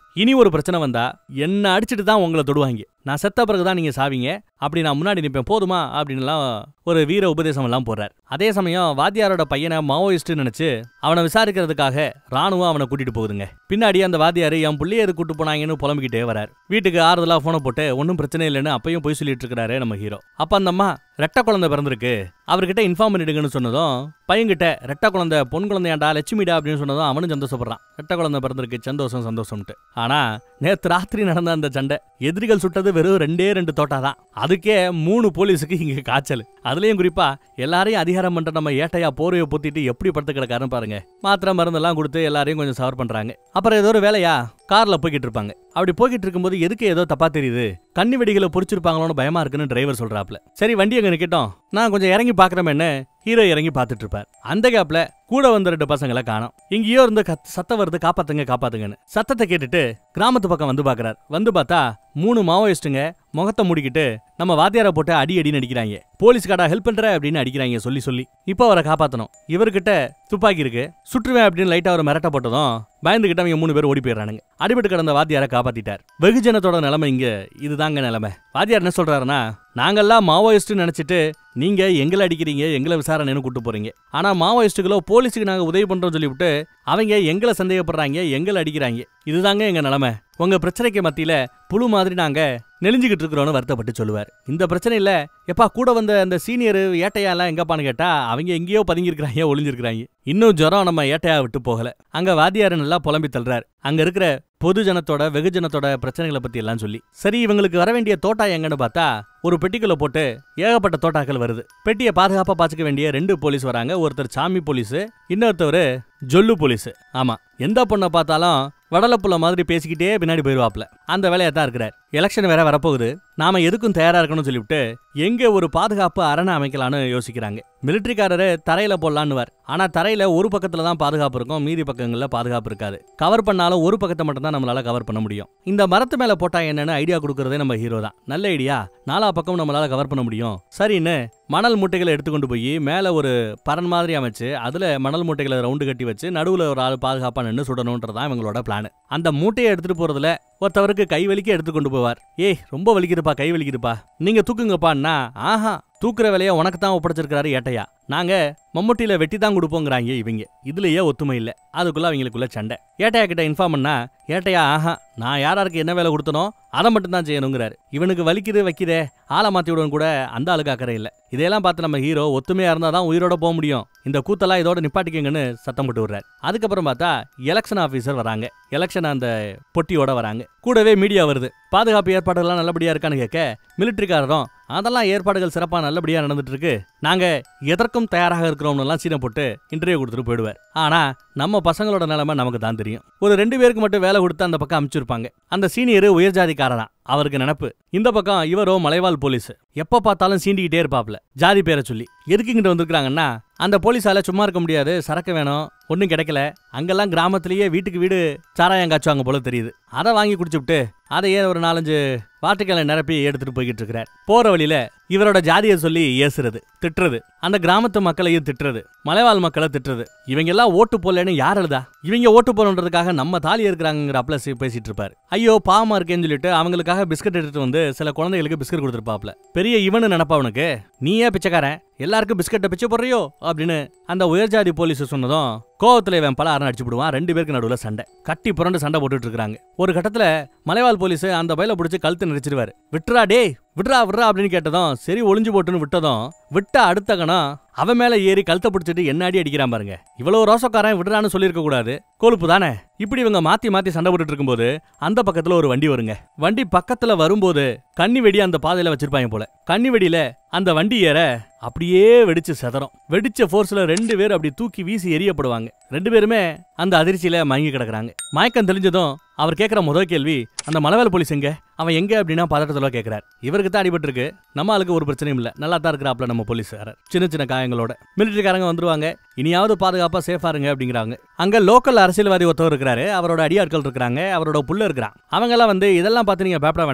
Speaker 1: இனி ஒரு பிரச்சனை வந்தா என்ன அடிச்சுட்டு தான் உங்களை தொடுவாங்க. நான் செத்த பிறகுதான் நீங்க சாவீங்க. அப்படி நான் முன்னாடி நிப்பேன் போதுமா அப்படின்லாம் ஒரு வீர உபதேசம் எல்லாம் போறார். அதே சமயம் வாத்தியாரோட பையனை மாவோயிஸ்ட் நினைச்சு அவனை விசாரிக்கிறதுக்காக ராணுவம் அவனை கூட்டிட்டு போகுதுங்க. பின்னாடி அந்த வாத்தியாரு என் புள்ளைய எது கூட்டு போனாங்கன்னு புலம்பிக்கிட்டே வரார். வீட்டுக்கு ஆறுதலா போனை போட்டு ஒன்னும் பிரச்சனை இல்லைன்னு அப்பயும் போய் சொல்லிட்டு இருக்காரு நம்ம ஹீரோ. அப்ப அந்த அம்மா ரெட்டை குழந்தை பிறந்திருக்கு, அவர்கிட்ட இன்ஃபார்ம் பண்ணிடுங்கன்னு சொன்னதும் பையன்கிட்ட ரெட்டை குழந்தை பொன் குழந்தையாண்டா லட்சுமிடா அப்படின்னு சொன்னதும் அவனும் சந்தோஷப்படுறான். ரெட்டை குழந்தை பிறந்திருக்கு சந்தோஷம் சந்தோஷம்ட்டு. ஆனா நேத்து ராத்திரி நடந்த அந்த சண்டை எதிரிகள் சுட்டது வெறும் 2 தோட்டா தான். அதுக்கே 3 போலீஸுக்கு இங்க காய்ச்சல். அதுலயும் குறிப்பா எல்லாரையும் அதிகாரம் பண்ற நம்ம ஏட்டையா போர்வையை பொத்திட்டு எப்படி படுத்து கிடக்காருன்னு பாருங்க. மாத்திரை மருந்தெல்லாம் கொடுத்து எல்லாரையும் கொஞ்சம் சவர் பண்றாங்க. அப்புறம் ஏதோ ஒரு வேலையா கார்ல போய்கிட்டு இருப்பாங்க. அப்படி போய்கிட்டு இருக்கும்போது எதுக்கு ஏதோ தப்பா தெரியுது, கண்ணி வெடிகளை பொறிச்சிருப்பாங்களோன்னு பயமா இருக்குன்னு டிரைவர் சொல்றாப்ல. சரி வண்டி எங்க நிக்கட்டும், நான் கொஞ்சம் இறங்கி பாக்குறேன்னு ஹீரோ இறங்கி பாத்துட்டு இருப்பார். அந்த கேப்ல கூட வந்த 2 பசங்களை காணோம். இங்கேயோ இருந்து சத்தம் வருது, காப்பாத்துங்க காப்பாத்துங்கன்னு. சத்தத்தை கேட்டுட்டு கிராமத்து பக்கம் வந்து பாக்குறார். வந்து பார்த்தா 3 மாவோயிஸ்டுங்க முகத்தை மூடிக்கிட்டு நம்ம வாத்தியாரை போட்டு அடி அடிக்கிறாங்க. போலீஸ்காரா ஹெல்ப் பண்ற அப்படின்னு அடிக்கிறாங்க சொல்லி சொல்லி. இப்போ அவரை காப்பாத்தணும். இவர்கிட்ட துப்பாக்கி இருக்கு, சுற்றுவேன் அப்படின்னு லைட்டா அவர் மிரட்ட போட்டதும் பயந்துகிட்ட அவங்க 3 பேர் ஓடி போயிடுறானுங்க. அடிபட்டு கிடந்த வாத்தியாரை காப்பாத்திட்டார். வெகுஜனத்தோட நிலைமை இங்க இதுதாங்க நிலைமை. வாத்தியார் என்ன சொல்றாருன்னா, நாங்கெல்லாம் மாவோயிஸ்ட் நினைச்சிட்டு நீங்க எங்களை அடிக்கிறீங்க, எங்களை விசாரணைன்னு கூட்டு போறீங்க. ஆனா மாவோயிஸ்டுகளோ போலீஸுக்கு நாங்க உதவி பண்றோம் சொல்லிவிட்டு அவங்க எங்களை சந்தேகப்படுறாங்க, எங்களை அடிக்கிறாங்க. இதுதாங்க எங்க நிலைமை. உங்க பிரச்சனைக்கு மத்தியில புழு மாதிரி நாங்க நெளிஞ்சுக்கிட்டு இருக்கிறோன்னு வருத்தப்பட்டு சொல்லுவார். இந்த பிரச்சனை இல்ல எப்பா கூட வந்த அந்த சீனியர் ஏட்டையா எல்லாம் எங்கப்பான்னு கேட்டா அவங்க எங்கேயோ பதுங்கிருக்கிறாங்க, ஒளிஞ்சிருக்கிறாங்க. இன்னும் ஜுரம் நம்ம ஏட்டையா விட்டு போகல. அங்க வாத்தியாரு நல்லா புலம்பி தள்ளுறாரு. அங்க இருக்கிற பொது ஜனத்தோட வெகுஜனத்தோட பிரச்சனைகளை பத்தி எல்லாம் சொல்லி. சரி இவங்களுக்கு வர வேண்டிய தோட்டா எங்கன்னு பார்த்தா ஒரு பெட்டிக்குள்ள போட்டு ஏகப்பட்ட தோட்டாக்கள் வருது. பெட்டியை பாதுகாப்பா பாத்துக்க வேண்டிய 2 போலீஸ் வராங்க. ஒருத்தர் சாமி போலீஸ், இன்னொருத்தவர் ஜொல்லு போலீஸ். ஆமா, எந்த பொண்ணை பார்த்தாலும் வடலப்புள்ள மாதிரி பேசிக்கிட்டே பின்னாடி போயிருவாப்ல. அந்த வேலையா தான் இருக்கிறார். எலெக்ஷன் வேற வரப்போகுது, நாம எதுக்கும் தயாரா இருக்கணும்னு சொல்லிவிட்டு எங்க ஒரு பாதுகாப்பு அரணை அமைக்கலான்னு யோசிக்கிறாங்க. மிலிட்டரிக்காரரு தரையில போடலான்னுவார். ஆனா தரையில ஒரு பக்கத்துல தான் பாதுகாப்பு இருக்கும், மீதி பக்கங்கள்ல பாதுகாப்பு இருக்காது. கவர் பண்ணாலும் ஒரு பக்கத்தை மட்டும் தான் நம்மளால கவர் பண்ண முடியும். இந்த மரத்து மேல போட்டா என்னன்னு ஐடியா கொடுக்கறதே நம்ம ஹீரோ தான். நல்ல ஐடியா, 4 பக்கம் நம்மளால கவர் பண்ண முடியும். சரின்னு மணல் மூட்டைகளை எடுத்துக்கொண்டு போய் மேல ஒரு பரன் மாதிரி அமைச்சு அதுல மணல் மூட்டைகளை ரவுண்டு கட்டி வச்சு நடுவுல ஒரு ஆள் பாதுகாப்பா நின்று சுடணும்ன்றதான் இவங்களோட பிளான். அந்த மூட்டையை எடுத்துட்டு போறதுல ஒருத்தவருக்கு கை வலிக்க எடுத்து கொண்டு போவார். ஏய் ரொம்ப வலிக்குதுப்பா, கை வலிக்குதுப்பா, நீங்க தூக்குங்கப்பான்னா ஆஹா தூக்குற வேலையை உனக்கு தான் ஒப்படைச்சிருக்காரு ஏட்டையா, நாங்க மம்முட்டியில வெட்டி தான் கொடுப்போங்கிறாங்க இவங்க. இதுலயே ஒத்துமை இல்ல. அதுக்குள்ள அவங்களுக்குள்ள சண்டை. ஏட்டையா கிட்ட இன்ஃபார்ம் பண்ணா ஏட்டையா ஆஹா நான் யாராருக்கு என்ன வேலை கொடுத்தனோ அதை மட்டும் தான் செய்யணுங்கிறாரு. இவனுக்கு வலிக்குது வைக்குதே ஆளை மாத்தி விடுவன் கூட அந்த ஆளுக்கு அக்கறை இல்ல. இதையெல்லாம் பார்த்து நம்ம ஹீரோ ஒத்துமையா இருந்தாதான் உயிரோட போக முடியும், இந்த கூத்தெல்லாம் இதோட நிப்பாட்டிக்கங்கன்னு சத்தம் போட்டு விடுறாரு. அதுக்கப்புறம் பார்த்தா எலெக்ஷன் ஆபீசர் வராங்க. எலெக்ஷன் அந்த பொட்டியோட வராங்க. கூடவே மீடியா வருது. பாதுகாப்பு ஏற்பாடுகள்லாம் நல்லபடியா இருக்கான்னு கேட்க மிலிட்டரிக்காரரும் அதெல்லாம் ஏற்பாடுகள் சிறப்பா நல்லபடியா நடந்துட்டு இருக்கு, நாங்க எதற்கும் தயாராக இருக்கிறோம்னு எல்லாம் சீனை போட்டு இன்டர்வியூ கொடுத்துட்டு போயிடுவார். ஆனா நம்ம பசங்களோட நிலைமை நமக்கு தான் தெரியும். ஒரு 2 பேருக்கு மட்டும் வேலை கொடுத்து அந்த பக்கம் அனுப்பிச்சிருப்பாங்க. அந்த சீனியர் உயர் ஜாதிக்காரனா, அவருக்கு நினப்பு. இந்த பக்கம் இவரோ மலைவாழ் போலீஸ். எப்ப பார்த்தாலும் சீண்டிக்கிட்டே இருப்பாப்ல ஜாதி பேரை சொல்லி. எதுக்கு இங்கிட்ட வந்திருக்காங்கன்னா அந்த போலீஸால சும்மா இருக்க முடியாது, சரக்கு வேணும், ஒன்னும் கிடைக்கல. அங்கெல்லாம் கிராமத்திலேயே வீட்டுக்கு வீடு சாராயம் காய்ச்சுவாங்க போல தெரியுது. அதை வாங்கி குடிச்சுட்டு அதையே ஒரு 4-5 வாட்டுக்களை நிரப்பி எடுத்துட்டு போய்கிட்டு இருக்கிறார். போற வழியில இவரோட ஜாதியை சொல்லி ஏசுறது, திட்டுறது, அந்த கிராமத்து மக்களையும் திட்டுறது, மலைவாழ் மக்களை திட்டுறது. இவங்க எல்லாம் ஓட்டு போடலன்னு யார் எழுதா, இவங்க ஓட்டு போடணுன்றதுக்காக நம்ம தாலி இருக்கிறாங்கிற பேசிட்டு இருப்பாரு. ஐயோ பாவமா இருக்கேன்னு சொல்லிட்டு அவங்களுக்காக பிஸ்கட் எடுத்துட்டு வந்து சில குழந்தைகளுக்கு பிஸ்கட் கொடுத்துருப்பாப்ல. பெரிய இவனு நினைப்பா அவனுக்கு, நீ ஏன் பிச்சைக்காரன் எல்லாருக்கும் பிஸ்கட்டை பிச்சை போடுறியோ அப்படின்னு அந்த உயர்ஜாதி போலீஸ் சொன்னதும் கோவத்துல இவன் பல அரணை அடிச்சு விடுவான். 2 பேருக்கு நடுவுல சண்டை, கட்டி புரண்டு சண்டை போட்டுட்டு இருக்காங்க. ஒரு கட்டத்துல மலைவாழ் போலீஸ் அந்த பையில பிடிச்சி கழுத்து நெரிச்சிருவாரு. விட்டுறா டே விட்றா விட்றா அப்படின்னு கேட்டதும் சரி ஒளிஞ்சு போட்டுன்னு விட்டதும் விட்ட அடுத்த கணம் அவன் மேல ஏறி கழுத்தை பிடிச்சிட்டு என்ன அடி அடிக்கிறான் பாருங்க. இவ்வளவு ரோசக்காரன் விடுறான்னு சொல்லியிருக்க கூடாது, கொழுப்பு தானே. இப்படி இவங்க மாத்தி மாத்தி சண்டை போட்டுட்டு இருக்கும்போது அந்த பக்கத்துல ஒரு வண்டி வருங்க. வண்டி பக்கத்துல வரும்போது கண்ணி வெடி அந்த பாதையில வச்சிருப்பாங்க போல. கண்ணி வெடியில அந்த வண்டி ஏற அப்படியே வெடிச்சு செதறும். வெடிச்ச போர்ஸ்ல 2 பேர் அப்படி தூக்கி வீசி எரியப்படுவாங்க. 2 பேருமே அந்த அதிர்ச்சியில மயங்கி கிடக்குறாங்க. மயக்கம் தெளிஞ்சதும் அவர் கேட்கிற முதல் கேள்வி, அந்த மலைவாழ் போலீஸ் எங்க, அவன் எங்க அப்படின்னா பதட்டத்துல கேட்கிறார். இவருக்கு தான் அடிபட்டு இருக்கு, நம்ம ஆளுக்கு ஒரு பிரச்சனையும் இல்ல, நல்லா தான் இருக்கிறாப்ல நம்ம போலீஸ்காரர், சின்ன சின்ன காயங்களோட. மிலிட்டரிக்காரங்க வந்துருவாங்க, இனியாவது பாதுகாப்பா சேஃபா இருங்க அப்படிங்கிறாங்க. அங்க லோக்கல் அரசியல்வாதி ஒருத்தவர் இருக்கிறாரு, அவரோட அடியாட்கள் இருக்கிறாங்க, அவரோட புள்ள இருக்கிறான். அவங்க எல்லாம் வந்து இதெல்லாம் பார்த்து நீங்க பயப்பட வேண்டாம்,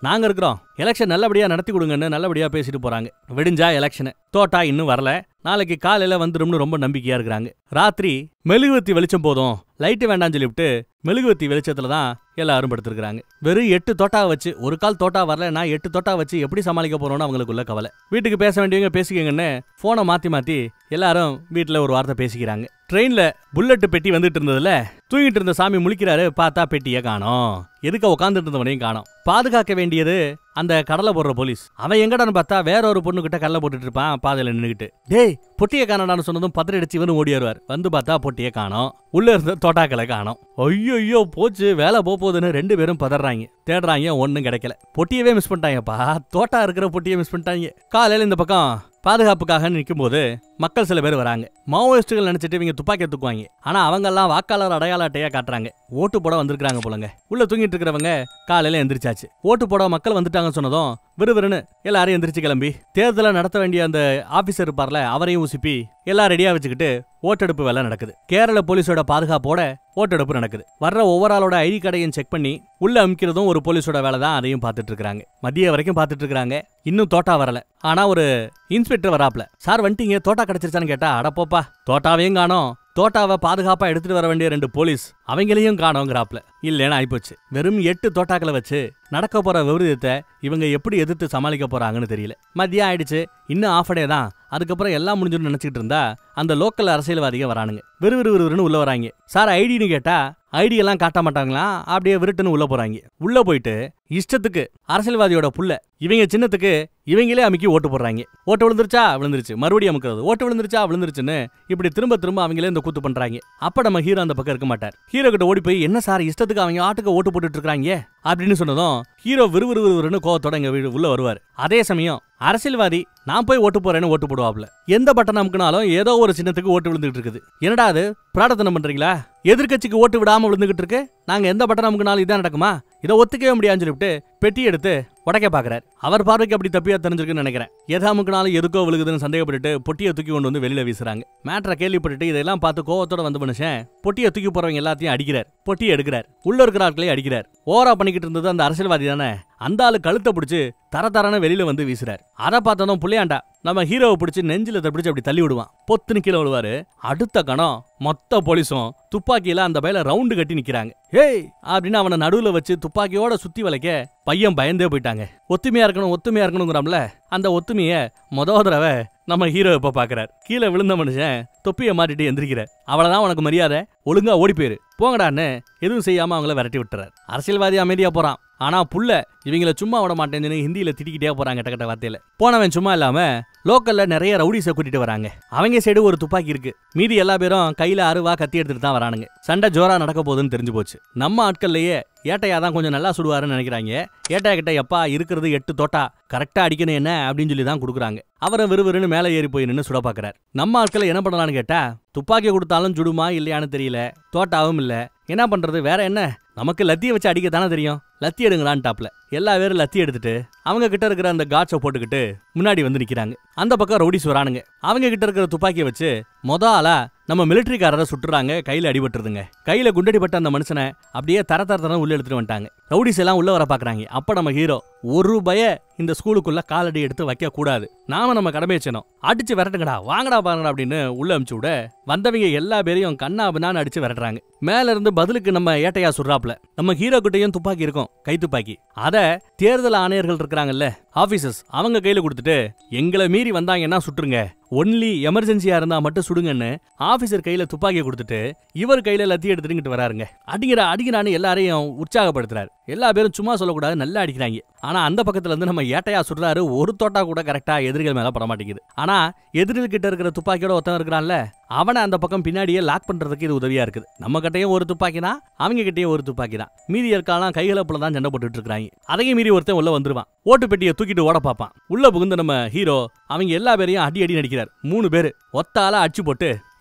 Speaker 1: நாங்க இருக்கிறோம், எலெக்ஷன் நல்லபடியா நடத்தி கொடுங்கன்னு நல்லபடியா பேசிட்டு போறாங்க. விடிஞ்சா எலெக்ஷன், தோட்டா இன்னும் வரல, நாளைக்கு காலையில வந்துரும்னு ரொம்ப நம்பிக்கையா இருக்கிறாங்க. ராத்திரி மெழுகுவத்தி வெளிச்சம் போதும், லைட்டு வேண்டாம்னு சொல்லிவிட்டு மெழுகுவத்தி வெளிச்சத்துல தான் எல்லாரும் படுத்திருக்காங்க. வெறும் 8 தோட்டா வச்சு, ஒரு கால் தோட்டா வரலன்னா 8 தோட்டா வச்சு எப்படி சமாளிக்க போறோம்னு அவங்களுக்குள்ள கவலை. வீட்டுக்கு பேச வேண்டியவங்க பேசிக்கங்கன்னு போனை மாத்தி எல்லாரும் வீட்டுல ஒரு வார்த்தை பேசிக்கிறாங்க. ட்ரெயின்ல புல்லட் பெட்டி வந்துட்டு இருந்ததுல தூங்கிட்டு இருந்த சாமி முழிக்கிறாரு, பார்த்தா பெட்டியை காணோம். எதுக்க உட்காந்துட்டு இருந்தவனையும் காணோம். பாதுகாக்க வேண்டியது அந்த கடலை போடுற போலீஸ். அவன் எங்கடான்னு பார்த்தா வேற ஒரு பொண்ணு கிட்ட கடலை போட்டுட்டு இருப்பான் பாதையில நின்னுகிட்டு. டேய் பொட்டியை காணடான்னு சொன்னதும் பத்திரடிச்சு இவனு ஓடி வருவார். வந்து பார்த்தா பொட்டியை காணோம், உள்ள இருந்த தோட்டாக்களை காணோம். ஐயோ போச்சு, வேலை போகுதுன்னு 2 பேரும் பதறாங்க. தேடுறாங்க, ஒன்னும் கிடைக்கல. பொட்டியவே மிஸ் பண்ணிட்டாங்கப்பா, தோட்டா இருக்கிற பொட்டியை மிஸ் பண்ணிட்டாங்க. காலையில இந்த பக்கம் பாதுகாப்புக்காக நிற்கும் போது மக்கள் சில பேர் வராங்க. மாவோயிஸ்டுகள் நினைச்சிட்டு இவங்க துப்பாக்கியை தூக்குவாங்க. ஆனா அவங்க எல்லாம் வாக்காளர் அடையாள அட்டையா காட்டுறாங்க. ஓட்டு போட வந்திருக்காங்க போலங்க. உள்ள தூங்கிட்டு இருக்கிறவங்க காலையில எந்திரிச்சாச்சு. ஓட்டு போட மக்கள் வந்துட்டாங்கன்னு சொன்னதும் விறுவிறுன்னு எல்லாரும் எந்திரிச்சு கிளம்பி தேர்தலை நடத்த வேண்டிய அந்த ஆபீசர் இருப்பார்ல, அவரையும் உசுப்பி எல்லாம் ரெடியா வச்சுக்கிட்டு ஓட்டெடுப்பு வேலை நடக்குது. கேரள போலீஸோட பாதுகாப்போட ஓட்டெடுப்பு நடக்குது. வர்ற ஒவ்வொரு ஆளோட ஐடி கார்டையும் செக் பண்ணி உள்ள அமுக்கிறதும் ஒரு போலீஸோட வேலை தான். அதையும் பார்த்துட்டு இருக்காங்க. மதிய வரைக்கும் பார்த்துட்டு இருக்காங்க. இன்னும் தோட்டா வரல. ஆனா ஒரு இன்ஸ்பெக்டர் வராப்ல. சார் வந்துட்டீங்க, தோட்டா கிடைச்சிருச்சான்னு கேட்டா, அடப்போப்பா தோட்டாவையும் காணோம், தோட்டாவை பாதுகாப்பா எடுத்துட்டு வர வேண்டிய 2 போலீஸ் அவங்களையும் காணோங்கிறாப்ல. இல்லேன்னு ஆயிப்போச்சு. வெறும் 8 தோட்டாக்களை வச்சு நடக்க போற விபரீதத்தை இவங்க எப்படி எதிர்த்து சமாளிக்க போறாங்கன்னு தெரியல. மதியம் ஆயிடுச்சு, இன்னும் ஆஃப் டே தான். அதுக்கப்புறம் எல்லாம் முடிஞ்சுன்னு நினைச்சிட்டு இருந்தா அந்த லோக்கல் அரசியல்வாதிகள் வரானுங்க. விறுவிறுன்னு உள்ள வராங்க. சார் ஐடின்னு கேட்டா ஐடி எல்லாம் காட்ட மாட்டாங்களா, அப்படியே விருட்டுன்னு உள்ள போறாங்க. உள்ள போயிட்டு இஷ்டத்துக்கு அரசியல்வாதியோட புள்ள இவங்க சின்னத்துக்கு இவங்களே அமுக்கி ஓட்டு போடுறாங்க. ஓட்டு விழுந்துருச்சா விழுந்துருச்சு, மறுபடியும் அமுக்கிறது, ஓட்டு விழுந்துருச்சா விழுந்துருச்சுன்னு இப்படி திரும்ப அவங்களே இந்த கூத்து பண்றாங்க. அப்ப நம்ம ஹீரோ அந்த பக்கம் இருக்க மாட்டார். ஹீரோ கிட்ட ஓடி போய், என்ன சார் இஷ்டத்துக்கு அவங்க ஆட்டுக்கு ஓட்டு போட்டுட்டு இருக்காங்க அப்படின்னு சொன்னதும் ஹீரோ விறுவிறுன்னு கோவத்தோட எங்க வீடு உள்ள வருவார். அதே சமயம் அரசியல்வாதி நான் போய் ஓட்டு போறேன்னு ஓட்டு போடுவாப்ல. எந்த பட்டன் அமுக்குனாலும் ஏதோ ஒரு சின்னத்துக்கு ஓட்டு விழுந்துட்டு இருக்குது. என்னடா அது பிராடத்தனம் பண்றீங்களா? எதிர்கட்சிக்கு ஓட்டு விடாம விழுந்துகிட்டு இருக்கு, நாங்க எந்த பட்டன் அமுக்குனாலும் இதான் நடக்குமா? இதை ஒத்துக்கவே முடியாதுன்னு சொல்லிவிட்டு பெட்டி எடுத்து உடைக்க பாக்குறாரு. அவர் பார்வைக்கு அப்படி தப்பியா தெரிஞ்சிருக்குன்னு நினைக்கிறேன். எதா அமுக்குனாலும் எதுக்கோ விழுகுதுன்னு சந்தேகப்பட்டு பொட்டியை தூக்கி கொண்டு வந்து வெளியில வீசுறாங்க. மேட்டரை கேள்விப்பட்டுட்டு இதெல்லாம் பார்த்து கோவத்தோட வந்து மனுஷன் பொட்டியை தூக்கி போறவங்க எல்லாத்தையும் அடிக்கிறார். பொட்டியை எடுக்கிறார். உள்ள இருக்கிற ஆட்களையும் அடிக்கிறார். ஓரா பண்ணிக்கிட்டு இருந்தது அந்த அரசியல்வாதி தானே. அந்த ஆளு கழுத்தை பிடிச்சு தரதரான வெளியில வந்து வீசுறாரு. அதை பார்த்ததும் புள்ளையாண்டா நம்ம ஹீரோவை பிடிச்சி நெஞ்சில பிடிச்சி அப்படி தள்ளி விடுவான். பொத்துன்னு கீழே விழுவாரு. அடுத்த கணம் மொத்த போலீஸும் துப்பாக்கியில அந்த பையில ரவுண்டு கட்டி நிக்கிறாங்க. ஏய் அப்படின்னு அவனை நடுவுல வச்சு துப்பாக்கியோட சுத்தி வளைக்க பையன் பயந்தே போயிட்டாங்க. ஒத்துமையா இருக்கணுங்கிறாம்ல, அந்த ஒத்துமைய தடவை நம்ம ஹீரோ இப்ப பாக்குறாரு. கீழே விழுந்த மனுஷன் தொப்பிய மாட்டிட்டு எந்திரிக்கிறார். அவ்வளவுதான் உனக்கு மரியாதை, ஒழுங்கா ஓடி போயிரு போங்கடான்னு எதுவும் செய்யாம அவங்கள விரட்டி விட்டுறாரு. அரசியல்வாதி அமைதியா போறான். ஆனா புள்ள இவங்கள சும்மா விட மாட்டேன்னு ஹிந்தியில திட்டிக்கிட்டே போறாங்க கட்ட வார்த்தையில. போனவன் சும்மா இல்லாம லோக்கல்ல நிறைய ரவுடிஸை கூட்டிட்டு வராங்க. அவங்க சைடு ஒரு துப்பாக்கி இருக்கு. மீதி எல்லா பேரும் கையில அருவா கத்தி எடுத்துட்டு தான் வரானுங்க. சண்டை ஜோரா நடக்க போகுதுன்னு தெரிஞ்சு போச்சு. நம்ம ஆட்கள்லயே ஏட்டையா தான் கொஞ்சம் நல்லா சுடுவாருன்னு நினைக்கிறாங்க. ஏட்டையா கிட்ட எப்பா இருக்கிறது 8 தோட்டா கரெக்டா அடிக்கணும் என்ன அப்படின்னு சொல்லி தான் கொடுக்குறாங்க. அவரை விறுவிறுன்னு மேலே ஏறி போய் நின்று சுட பாக்குறாரு. நம்ம ஆட்களை என்ன பண்ணலான்னு கேட்டா, துப்பாக்கி கொடுத்தாலும் சுடுமா இல்லையான்னு தெரியல, தோட்டாவும் இல்ல, என்ன பண்றது, வேற என்ன, நமக்கு லத்தியை வச்சு அடிக்க தானே தெரியும், லத்தி எடுங்களான்னு டாப்ல எல்லா பேரும் லத்தி எடுத்துட்டு அவங்க கிட்ட இருக்கிற அந்த காட்சை போட்டுக்கிட்டு முன்னாடி வந்து நிக்கிறாங்க. அந்த பக்கம் ரவுடிஸ் வரானுங்க. அவங்க கிட்ட இருக்கிற துப்பாக்கியை வச்சு ஆளா நம்ம மிலிட்டரிக்காரரை சுட்டுறாங்க. கையில அடிபட்டுருதுங்க. கையில குண்டடிப்பட்ட அந்த மனுஷனை அப்படியே தர உள்ள எடுத்துட்டு வந்துட்டாங்க. ரவுடிஸ் எல்லாம் உள்ள வர பாக்குறாங்க. அப்ப நம்ம ஹீரோ ஒரு பய இந்த ஸ்கூலுக்குள்ள காலடி எடுத்து வைக்க கூடாது, நாம நம்ம கடமை செய்யணும், அடிச்சு விரட்டுங்கடா, வாங்கடா பாருங்கடா அப்படின்னு உள்ள அனுப்பிச்சு விட வந்தவங்க எல்லா பேரையும் கண்ணா பின்னான்னு அடிச்சு விரட்டுறாங்க. மேல இருந்து பதிலுக்கு நம்ம ஏட்டையா சுடுறாப்ல. நம்ம ஹீரோ கிட்டையும் துப்பாக்கி இருக்கும், கை துப்பாக்கி. அத தேர்தல் ஆணையர்கள் இருக்கிறாங்கல்ல, ஆபீசர்ஸ், அவங்க கையில கொடுத்துட்டு எங்களை மீறி வந்தாங்கன்னா சுட்டுருங்க, ஒன்லி எமர்ஜென்சியா இருந்தா மட்டும் சுடுங்கன்னு ஆபீசர் கையில துப்பாக்கியை கொடுத்துட்டு இவர் கையில லத்தி எடுத்துட்டு வராருங்க. அடிக்கிறான்னு எல்லாரையும் உற்சாகப்படுத்துறாரு. எல்லா பேரும் சும்மா சொல்லக்கூடாது, நல்லா அடிக்கிறாங்க. ஆனா அந்த பக்கத்துல இருந்து நம்ம ஏட்டையா சுடுறாரு. ஒரு தோட்டா கூட கரெக்டா எதிரிகள் மேல பட மாட்டேங்குது. ஆனா எதிரிகள் கிட்ட இருக்கிற துப்பாக்கியோட ஒருத்தன் இருக்கிறான்ல, அவனை அந்த பக்கம் பின்னாடியே லாக் பண்றதுக்கு இது உதவியா இருக்குது. நம்ம கிட்டையும் ஒரு துப்பாக்கி தான், அவங்க கிட்டையும் ஒரு துப்பாக்கி தான். மீதி இருக்கலாம் கைகலப்புல தான் சண்டை போட்டுட்டு இருக்காங்க. அதையும் மீறி ஒருத்தன் உள்ள வந்துருவான். ஓட்டு பெட்டியை தூக்கிட்டு ஓட பாப்பான். உள்ள புகுந்த நம்ம ஹீரோ அவங்க எல்லா பேரையும் அடி நடிக்கிறார். 3 பேரு ஒத்தால அடிச்சு போட்டு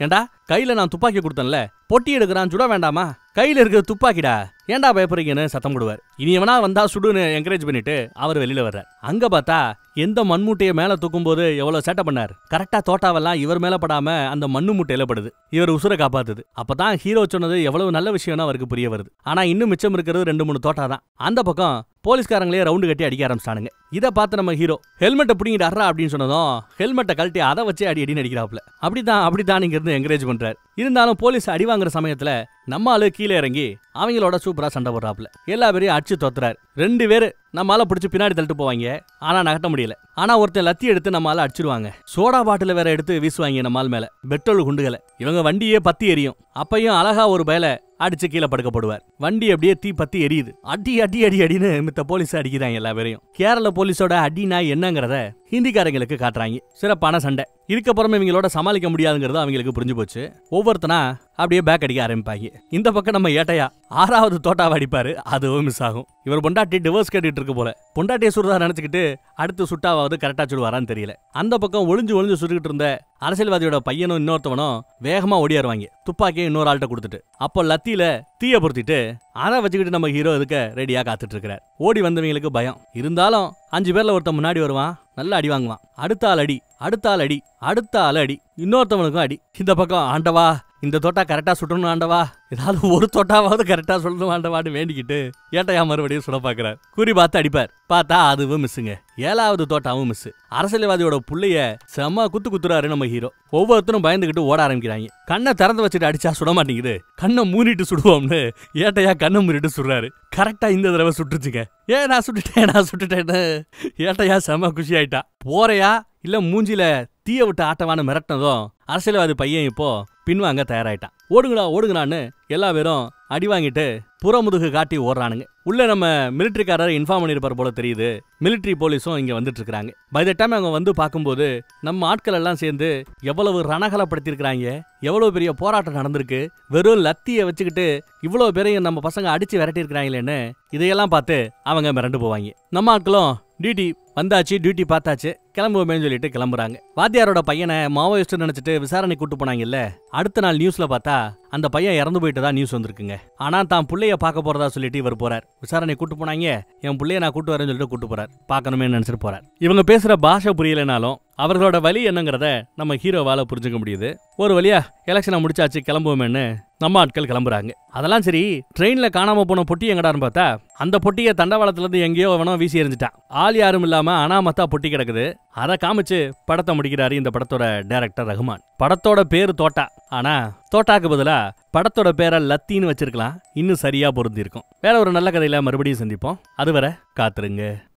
Speaker 1: ஏண்டா கையில நான் துப்பாக்கி கொடுத்தேன்ல, பொட்டி எடுக்கிறான், சுட வேண்டாமா? கையில இருக்கிற துப்பாக்கிடா, ஏண்டா பயப்படுறீங்கன்னு சத்தம் போடுவார். இனி எவனா வந்தா சுடுன்னு என்கரேஜ் பண்ணிட்டு அவர் வெளியில வர்றார். அங்க பார்த்தா எந்த மண் மூட்டையை மேல தூக்கும் போது எவ்வளவு சேட்டை பண்ணார். கரெக்டா தோட்டாவெல்லாம் இவர் மேல படாம அந்த மண்ணு மூட்டையில படுது. இவர் உசுரை காப்பாத்துது. அப்பதான் ஹீரோ சொன்னது எவ்வளவு நல்ல விஷயம்னு அவருக்கு புரிய வருது. ஆனா இன்னும் மிச்சம் இருக்கிறது 2-3 தோட்டா தான். அந்த பக்கம் போலீஸ்காரங்களே ரவுண்டு கட்டி அடிக்க ஆரம்பிச்சானுங்க. இதை பார்த்து நம்ம ஹீரோ ஹெல்மெட்டை பிடிங்கிட்டு அறா அப்படின்னு சொன்னதும் ஹெல்மெட்டை கழட்டி அதை வச்சு அடின்னு அடிக்கிறாப்ல. அப்படிதான் இங்க இருந்து என்கரேஜ் பண்றாரு. இருந்தாலும் போலீஸ் அடி வாங்குற சமயத்துல நம்ம ஆளு கீழே இறங்கி அவங்களோட சூப்பரா சண்டை போடுறாப்ல. எல்லா பேரையும் அடிச்சு தோத்துறாரு. 2 பேரு நம்ம ஆளை பிடிச்சு பின்னாடி தள்ளிட்டு போவாங்க. ஆனா நகட்ட முடியல. ஆனா ஒருத்தன் லத்தி எடுத்து நம்ம ஆளை அடிச்சிருவாங்க. சோடா பாட்டில வேற எடுத்து வீசுவாங்க நம்ம ஆள் மேல பெட்ரோல் குண்டுகளை. இவங்க வண்டியே பத்தி எரியும். அப்பையும் அழகா ஒரு பயல அடிச்சு கீழே படுக்கப்படுவார். வண்டி அப்படியே தீ பத்தி எரியுது. அடி அடி அடி அடின்னு மித்த போலீஸ் அடிக்கிறாங்க எல்லா பேரையும். கேரள போலீஸோட அடினா என்னங்கறத ஹிந்திக்காரங்களுக்கு காட்டுறாங்க. சிறப்பான சண்டை. இதுக்கப்புறமே இவங்களோட சமாளிக்க முடியாதுங்கிறது அவங்களுக்கு புரிஞ்சு போச்சு. ஒவ்வொருத்தனா அப்படியே பேக் அடிக்க ஆரம்பிப்பாங்க. இந்த பக்கம் நம்ம ஏட்டையா 6வது தோட்டாவை அடிப்பாரு. அதுவும் மிஸ் ஆகும். இவர் பொண்டாட்டி டிவோர்ஸ் கேட்டுட்டு இருக்கு போல. பொண்டாட்டியை சுடுறதா நினைச்சுக்கிட்டு அடுத்து சுட்டாவது கரெக்டா சுடுவாரான்னு தெரியல. அந்த பக்கம் ஒளிஞ்சு சுட்டுக்கிட்டு இருந்த அரசியல்வாதியோட பையனும் இன்னொருத்தவனும் வேகமா ஓடியாருவாங்க. துப்பாக்கியை இன்னொரு ஆள்கிட்ட கொடுத்துட்டு. அப்போ லத்தியில தீய பொருத்திட்டு அதை வச்சுக்கிட்டு நம்ம ஹீரோ இதுக்கு ரெடியா காத்துட்டு இருக்கிறார். ஓடி வந்தவங்களுக்கு பயம் இருந்தாலும் 5 பேர்ல ஒருத்தன் முன்னாடி வருவான். நல்லா அடி வாங்குவான். அடுத்த ஆள் அடி, அடுத்த ஆள் அடி, அடுத்த ஆள் அடி, இன்னொருத்தவனுக்கும் அடி. இந்த பக்கம் ஆண்டவா இந்த தோட்டா கரெக்டா சுட்டணும் ஆண்டவா, ஏதாவது ஒரு தோட்டாவது கரெக்டா சொல்லணும் ஆண்டவான்னு வேண்டிக்கிட்டு ஏட்டையா மறுபடியும் சுட பாக்குறார். குறி பார்த்து அடிப்பார். பார்த்தா அதுவும் மிஸ்ஸுங்க. 7வது தோட்டாவும் மிஸ். அரசியல்வாதியோட புள்ளைய செம்ம குத்துறாரு நம்ம ஹீரோ. ஒவ்வொருத்தரும் பயந்துகிட்டு ஓட ஆரம்பிக்கிறாங்க. கண்ணை திறந்து வச்சுட்டு அடிச்சா சுட மாட்டேங்குது. கண்ணை மூடிட்டு சுடுவோம்னு ஏட்டையா கண்ணை மூடிட்டு சுடுறாரு. கரெக்டா இந்த தடவை சுட்டுச்சுங்க. நான் சுட்டுட்டேன்னு ஏட்டையா செம்ம குஷி ஆயிட்டா. போறையா இல்ல மூஞ்சில தீய விட்டு ஆட்டவான்னு மிரட்டினதும் அரசியல்வாதி பையன் இப்போ பின்வாங்க தயாராயிட்டான். ஓடுங்களான்னு எல்லா பேரும் அடி வாங்கிட்டு புறமுதுகு காட்டி ஓடுறானுங்க. உள்ள நம்ம மிலிட்டரிக்காரர் இன்ஃபார்ம் பண்ணிருப்பார் போல தெரியுது. மிலிட்டரி போலீஸும் இங்க வந்துட்டு இருக்காங்க. பை த டைம் அவங்க வந்து பார்க்கும்போது நம்ம ஆட்கள் எல்லாம் சேர்ந்து எவ்வளவு ரணகலப்படுத்திருக்கிறாங்க, எவ்வளவு பெரிய போராட்டம் நடந்திருக்கு, வெறும் லத்திய வச்சுக்கிட்டு இவ்வளவு பேரையும் நம்ம பசங்க அடிச்சு விரட்டி இருக்கிறாங்களேன்னு இதையெல்லாம் பார்த்து அவங்க மிரண்டு போவாங்க. நம்ம ஆட்களும் டியூட்டி வந்தாச்சு, டியூட்டி பார்த்தாச்சு, கிளம்புவோமேன்னு சொல்லிட்டு கிளம்புறாங்க. வாத்தியாரோட பையனை மாவோயிஸ்ட் நினைச்சிட்டு விசாரணை கூட்டு போனாங்கல்ல. அடுத்த நாள் நியூஸ்ல பார்த்தா அந்த பையன் இறந்து போயிட்டு தான் நியூஸ் வந்திருக்குங்க. ஆனா தான் புள்ளைய பார்க்க போறதா சொல்லிட்டு இவர் போறார். விசாரணை கூட்டு போனாங்க, என் புள்ளைய நான் கூட்டு வரேன்னு சொல்லிட்டு கூட்டு போறார். பார்க்கணுமே நினைச்சிட்டு போறார். இவங்க பேசுற பாஷை புரியலனாலும் அவர்களோட வழி என்னங்கிறத நம்ம ஹீரோவால புரிஞ்சுக்க முடியுது. ஒரு வழியா எலெக்ஷனை முடிச்சாச்சு, கிளம்புவோமேன்னு நம்ம ஆட்கள் கிளம்புறாங்க. அதெல்லாம் சரி, ட்ரெயின்ல காணாம போன பொட்டி எங்கடான்னு பார்த்தா அந்த பொட்டியை தண்டவாளத்துல இருந்து எங்கேயோ அவனோ வீசி எறிஞ்சிட்டான். ஆள் யாரும் இல்லாம அனாமத்தா பொட்டி கிடக்குது. அதை காமிச்சு படத்தை முடிக்கிறாரு இந்த படத்தோட டைரக்டர் ரஹ்மான். படத்தோட பேரு தோட்டா, ஆனா தோட்டாக்கு பதிலா படத்தோட பேரை லத்தின்னு வச்சிருக்கலாம். இன்னும் சரியா பொருந்தி இருக்கும். வேற ஒரு நல்ல கதையில மறுபடியும் சந்திப்போம். அதுவரை காத்துருங்க.